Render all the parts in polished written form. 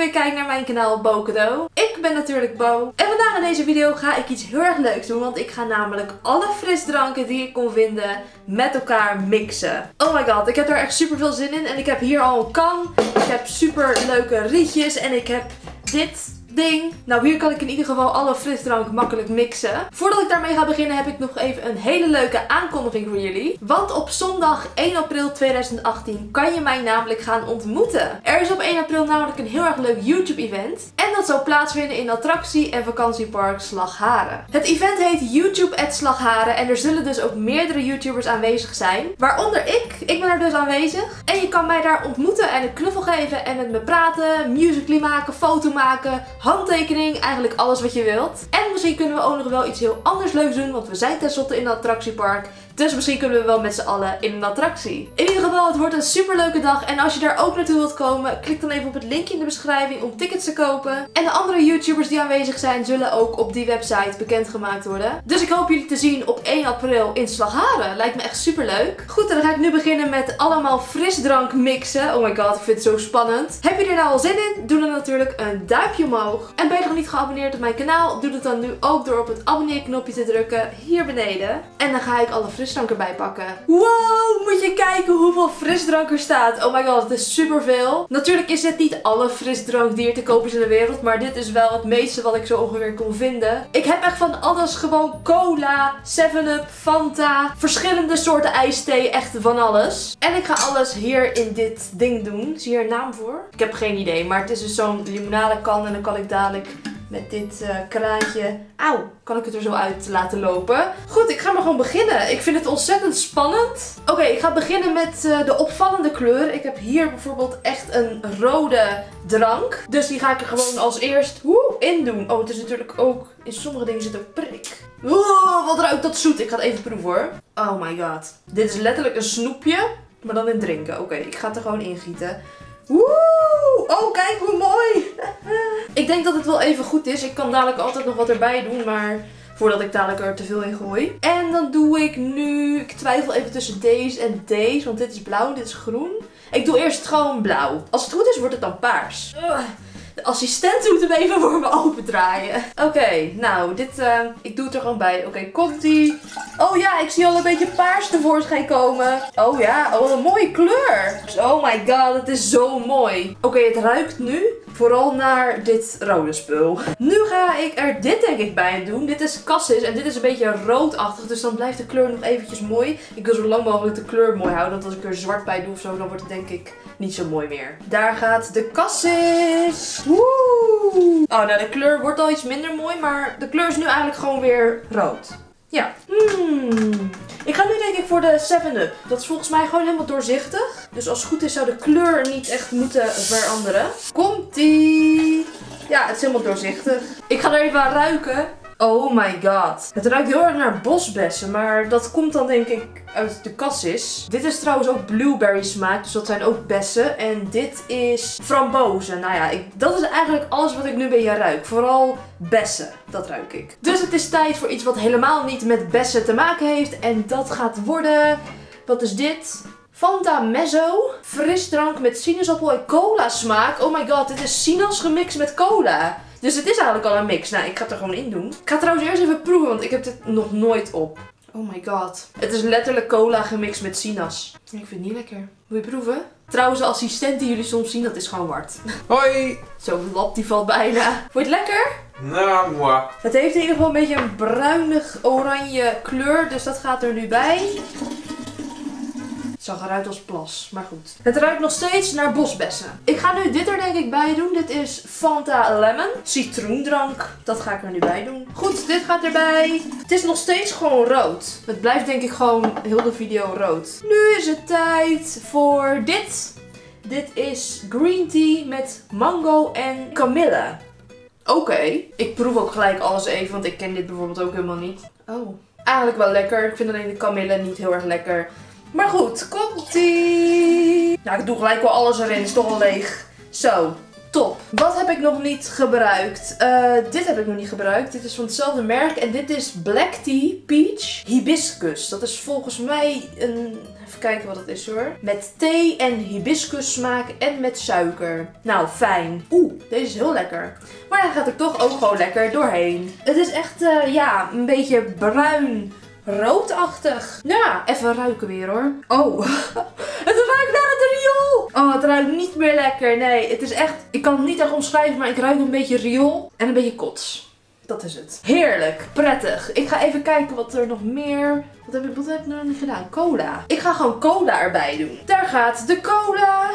weer kijkt naar mijn kanaal Bo Cadeau. Ik ben natuurlijk Bo. En vandaag in deze video ga ik iets heel erg leuks doen. Want ik ga namelijk alle frisdranken die ik kon vinden met elkaar mixen. Oh my god, ik heb daar echt super veel zin in. En ik heb hier al een kan. Ik heb super leuke rietjes. En ik heb dit ding. Nou, hier kan ik in ieder geval alle frisdrank makkelijk mixen. Voordat ik daarmee ga beginnen heb ik nog even een hele leuke aankondiging voor jullie. Want op zondag 1 april 2018 kan je mij namelijk gaan ontmoeten. Er is op 1 april namelijk een heel erg leuk YouTube event. En dat zal plaatsvinden in attractie- en vakantiepark Slagharen. Het event heet YouTube at Slagharen. En er zullen dus ook meerdere YouTubers aanwezig zijn. Waaronder ik. Ik ben er dus aanwezig. En je kan mij daar ontmoeten en een knuffel geven en met me praten, musical.ly maken, foto maken, handtekening, eigenlijk alles wat je wilt. En misschien kunnen we ook nog wel iets heel anders leuks doen, want we zijn tenslotte in een attractiepark. Dus misschien kunnen we wel met z'n allen in een attractie. In ieder geval, het wordt een super leuke dag. En als je daar ook naartoe wilt komen, klik dan even op het linkje in de beschrijving om tickets te kopen. En de andere YouTubers die aanwezig zijn, zullen ook op die website bekendgemaakt worden. Dus ik hoop jullie te zien op 1 april in Slagharen. Lijkt me echt super leuk. Goed, dan ga ik nu beginnen met allemaal frisdrank mixen. Oh my god, ik vind het zo spannend. Heb je er nou al zin in? Doe dan natuurlijk een duimpje omhoog. En ben je nog niet geabonneerd op mijn kanaal? Doe dat dan nu ook door op het abonneerknopje te drukken hier beneden. En dan ga ik alle frisdrank erbij pakken. Wow, moet je kijken hoeveel frisdrank er staat. Oh my god, het is superveel. Natuurlijk is dit niet alle frisdrank die er te koop is in de wereld, maar dit is wel het meeste wat ik zo ongeveer kon vinden. Ik heb echt van alles, gewoon cola, 7-Up, Fanta, verschillende soorten ijsthee, echt van alles. En ik ga alles hier in dit ding doen. Zie je hier een naam voor? Ik heb geen idee, maar het is dus zo'n limonadekan en dan kan ik dadelijk met dit kraantje, auw, kan ik het er zo uit laten lopen. Goed, ik ga maar gewoon beginnen. Ik vind het ontzettend spannend. Oké, ik ga beginnen met de opvallende kleur. Ik heb hier bijvoorbeeld echt een rode drank. Dus die ga ik er gewoon als eerst in doen. Oh, het is natuurlijk ook, in sommige dingen zit ook prik. Wat ruikt dat zoet. Ik ga het even proeven hoor. Oh my god. Dit is letterlijk een snoepje, maar dan in drinken. Oké, ik ga het er gewoon ingieten. Oh, kijk hoe mooi. Ik denk dat het wel even goed is. Ik kan dadelijk altijd nog wat erbij doen, maar voordat ik dadelijk er te veel in gooi. En dan doe ik nu, ik twijfel even tussen deze en deze, want dit is blauw, dit is groen. Ik doe eerst gewoon blauw. Als het goed is, wordt het dan paars. De assistent moet hem even voor me opendraaien. Oké, nou, dit, ik doe het er gewoon bij. Oké, komt-ie. Oh ja, ik zie al een beetje paars tevoorschijn komen. Oh ja, oh, een mooie kleur. Oh my god, het is zo mooi. Oké, het ruikt nu vooral naar dit rode spul. Nu ga ik er dit denk ik bij doen. Dit is cassis en dit is een beetje roodachtig. Dus dan blijft de kleur nog eventjes mooi. Ik wil zo lang mogelijk de kleur mooi houden. Want als ik er zwart bij doe of zo, dan wordt het denk ik niet zo mooi meer. Daar gaat de cassis. Woe! Oh, nou de kleur wordt al iets minder mooi. Maar de kleur is nu eigenlijk gewoon weer rood. Ja. Ik ga nu denk ik voor de 7-Up. Dat is volgens mij gewoon helemaal doorzichtig. Dus als het goed is zou de kleur niet echt moeten veranderen. Komt-ie! Ja, het is helemaal doorzichtig. Ik ga er even aan ruiken. Oh my god. Het ruikt heel erg naar bosbessen, maar dat komt dan denk ik uit de cassis. Dit is trouwens ook blueberry smaak, dus dat zijn ook bessen. En dit is frambozen. Nou ja, dat is eigenlijk alles wat ik nu bij je ruik. Vooral bessen, dat ruik ik. Dus het is tijd voor iets wat helemaal niet met bessen te maken heeft. En dat gaat worden, wat is dit? Fanta Mezzo. Frisdrank met sinaasappel en cola smaak. Oh my god, dit is sinaas gemixt met cola. Dus het is eigenlijk al een mix. Nou, ik ga het er gewoon in doen. Ik ga trouwens eerst even proeven, want ik heb dit nog nooit op. Oh my god. Het is letterlijk cola gemixt met sinaas. Ik vind het niet lekker. Wil je proeven? Trouwens, de assistent die jullie soms zien, dat is gewoon Wart. Hoi! Zo, de lap die valt bijna. Vond je het lekker? Nou, moi. Het heeft in ieder geval een beetje een bruinig-oranje kleur, dus dat gaat er nu bij. Het zag eruit als plas, maar goed. Het ruikt nog steeds naar bosbessen. Ik ga nu dit er denk ik bij doen. Dit is Fanta Lemon. Citroendrank. Dat ga ik er nu bij doen. Goed, dit gaat erbij. Het is nog steeds gewoon rood. Het blijft denk ik gewoon heel de video rood. Nu is het tijd voor dit. Dit is green tea met mango en kamille. Oké. Ik proef ook gelijk alles even, want ik ken dit bijvoorbeeld ook helemaal niet. Oh. Eigenlijk wel lekker. Ik vind alleen de kamille niet heel erg lekker. Maar goed, komt-ie! Nou, ik doe gelijk wel alles erin. Is toch al leeg. Zo, top. Wat heb ik nog niet gebruikt? Dit heb ik nog niet gebruikt. Dit is van hetzelfde merk. En dit is Black Tea Peach Hibiscus. Dat is volgens mij een Even kijken wat het is hoor. Met thee en hibiscus smaak en met suiker. Nou, fijn. Oeh, deze is heel lekker. Maar hij gaat er toch ook gewoon lekker doorheen. Het is echt, ja, een beetje bruin roodachtig. Ja, even ruiken weer hoor. Oh, het ruikt naar het riool. Oh, het ruikt niet meer lekker. Nee, het is echt, ik kan het niet echt omschrijven, maar ik ruik een beetje riool en een beetje kots. Dat is het. Heerlijk. Prettig. Ik ga even kijken wat er nog meer... Wat heb ik nou niet gedaan? Cola. Ik ga gewoon cola erbij doen. Daar gaat de cola.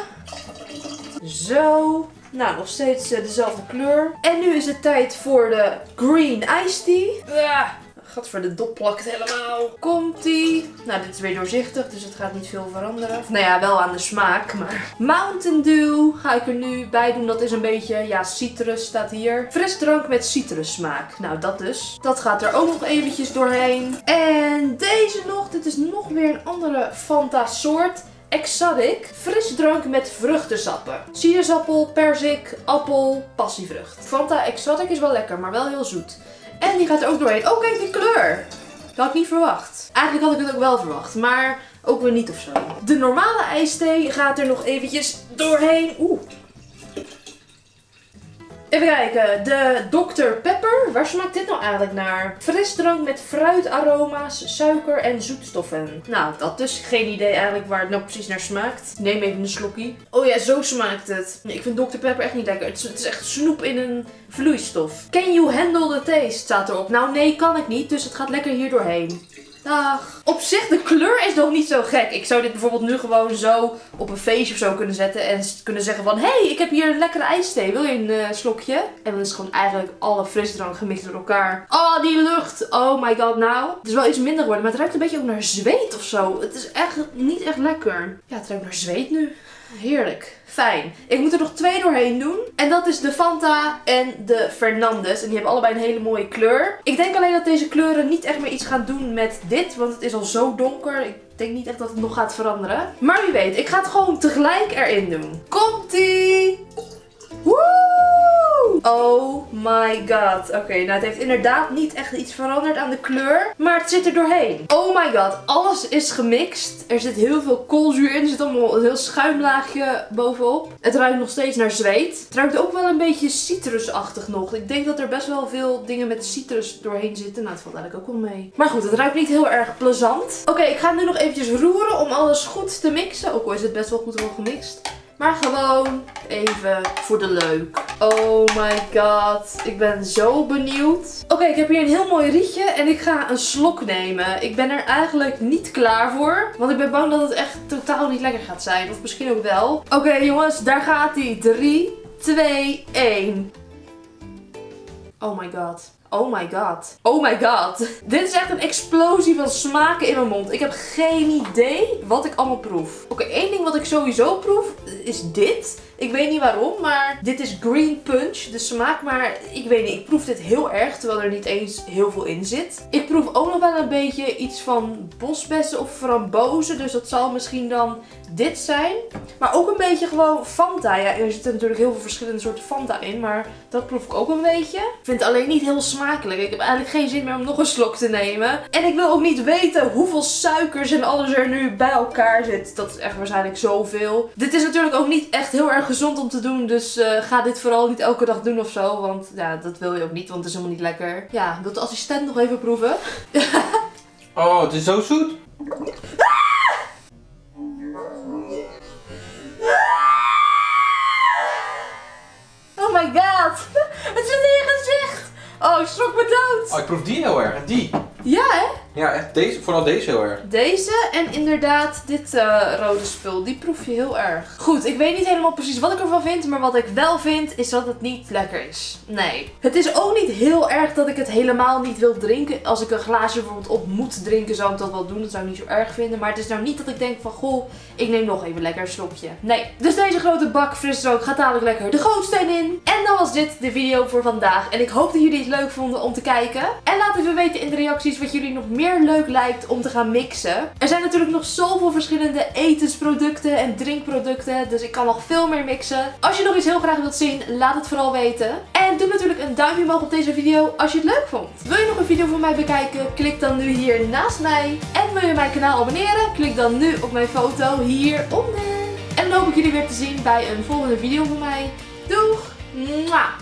Zo. Nou, nog steeds dezelfde kleur. En nu is het tijd voor de green iced tea. Gadver, de dop plakt helemaal. Komt-ie. Nou, dit is weer doorzichtig, dus het gaat niet veel veranderen. Nou ja, wel aan de smaak, maar... Mountain Dew ga ik er nu bij doen. Dat is een beetje, ja, citrus staat hier. Frisdrank met citrussmaak. Nou, dat dus. Dat gaat er ook nog eventjes doorheen. En deze nog. Dit is nog weer een andere Fanta soort. Exotic. Frisdrank met vruchtensappen. Sinaasappel, perzik, appel, passievrucht. Fanta Exotic is wel lekker, maar wel heel zoet. En die gaat er ook doorheen. Oh, kijk die kleur. Dat had ik niet verwacht. Eigenlijk had ik het ook wel verwacht, maar ook weer niet of zo. De normale ijsthee gaat er nog eventjes doorheen. Oeh. Even kijken. De Dr. Pepper. Waar smaakt dit nou eigenlijk naar? Frisdrank met fruitaroma's, suiker en zoetstoffen. Nou, dat dus. Geen idee eigenlijk waar het nou precies naar smaakt. Neem even een slokje. Oh ja, zo smaakt het. Ik vind Dr. Pepper echt niet lekker. Het is echt snoep in een vloeistof. Can you handle the taste? Staat erop. Nou nee, kan ik niet. Dus het gaat lekker hier doorheen. Dag. Op zich, de kleur is nog niet zo gek. Ik zou dit bijvoorbeeld nu gewoon zo op een feestje of zo kunnen zetten. En kunnen zeggen van, hey, ik heb hier een lekkere ijsthee. Wil je een slokje? En dan is gewoon eigenlijk alle frisdrank gemixt door elkaar. Oh, die lucht. Oh my god, nou. Het is wel iets minder geworden, maar het ruikt een beetje ook naar zweet of zo. Het is echt niet echt lekker. Ja, het ruikt naar zweet nu. Heerlijk. Fijn. Ik moet er nog 2 doorheen doen. En dat is de Fanta en de Fernandez. En die hebben allebei een hele mooie kleur. Ik denk alleen dat deze kleuren niet echt meer iets gaan doen met dit. Want het is al zo donker. Ik denk niet echt dat het nog gaat veranderen. Maar wie weet. Ik ga het gewoon tegelijk erin doen. Komt-ie! Woe! Oh my god. Oké, nou het heeft inderdaad niet echt iets veranderd aan de kleur. Maar het zit er doorheen. Oh my god. Alles is gemixt. Er zit heel veel koolzuur in. Er zit allemaal een heel schuimlaagje bovenop. Het ruikt nog steeds naar zweet. Het ruikt ook wel een beetje citrusachtig nog. Ik denk dat er best wel veel dingen met citrus doorheen zitten. Nou, het valt eigenlijk ook wel mee. Maar goed, het ruikt niet heel erg plezant. Oké, ik ga nu nog eventjes roeren om alles goed te mixen. Ook al is het best wel goed gemixt. Maar gewoon even voor de leuk. Oh my god. Ik ben zo benieuwd. Oké, ik heb hier een heel mooi rietje. En ik ga een slok nemen. Ik ben er eigenlijk niet klaar voor. Want ik ben bang dat het echt totaal niet lekker gaat zijn. Of misschien ook wel. Oké, jongens, daar gaat hij. 3, 2, 1. Oh my god. Oh my god. Oh my god. Dit is echt een explosie van smaken in mijn mond. Ik heb geen idee wat ik allemaal proef. Oké, één ding wat ik sowieso proef is dit. Ik weet niet waarom, maar dit is green punch, de smaak. Maar ik weet niet, ik proef dit heel erg, terwijl er niet eens heel veel in zit. Ik proef ook nog wel een beetje iets van bosbessen of frambozen. Dus dat zal misschien dan dit zijn. Maar ook een beetje gewoon Fanta. Ja, er zitten natuurlijk heel veel verschillende soorten Fanta in. Maar dat proef ik ook een beetje. Ik vind het alleen niet heel smakelijk. Ik heb eigenlijk geen zin meer om nog een slok te nemen. En ik wil ook niet weten hoeveel suikers en alles er nu bij elkaar zit. Dat is echt waarschijnlijk zoveel. Dit is natuurlijk ook niet echt heel erg gezond om te doen. Dus ga dit vooral niet elke dag doen of zo. Want ja, dat wil je ook niet. Want het is helemaal niet lekker. Ja, wil de assistent nog even proeven? Oh, het is zo zoet. Oh my god. Het zit in je gezicht. Oh, ik schrok me dood. Oh, ik proef die heel erg. En die. Ja, hè? Ja, echt deze, vooral deze heel erg. Deze en inderdaad dit rode spul, die proef je heel erg. Goed, ik weet niet helemaal precies wat ik ervan vind, maar wat ik wel vind is dat het niet lekker is. Nee. Het is ook niet heel erg dat ik het helemaal niet wil drinken. Als ik een glaasje bijvoorbeeld op moet drinken, zou ik dat wel doen. Dat zou ik niet zo erg vinden. Maar het is nou niet dat ik denk van, goh, ik neem nog even lekker een slokje. Nee. Dus deze grote bak frisdrank gaat dadelijk lekker de gootsteen in. En dan was dit de video voor vandaag. En ik hoop dat jullie het leuk vonden om te kijken. En laat even weten in de reacties wat jullie nog meer meer leuk lijkt om te gaan mixen. Er zijn natuurlijk nog zoveel verschillende etensproducten en drinkproducten. Dus ik kan nog veel meer mixen. Als je nog iets heel graag wilt zien, laat het vooral weten. En doe natuurlijk een duimpje omhoog op deze video als je het leuk vond. Wil je nog een video van mij bekijken? Klik dan nu hier naast mij. En wil je mijn kanaal abonneren? Klik dan nu op mijn foto hieronder. En dan hoop ik jullie weer te zien bij een volgende video van mij. Doeg! Mwah!